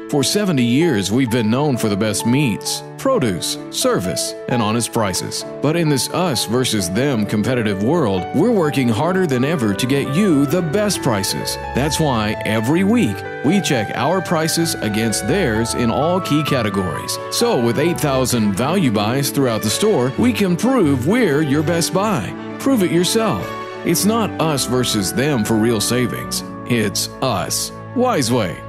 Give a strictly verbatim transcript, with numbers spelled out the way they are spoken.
For seventy years, we've been known for the best meats, produce, service, and honest prices. But in this us versus them competitive world, we're working harder than ever to get you the best prices. That's why every week, we check our prices against theirs in all key categories. So with eight thousand value buys throughout the store, we can prove we're your best buy. Prove it yourself. It's not us versus them for real savings. It's us. Wiseway.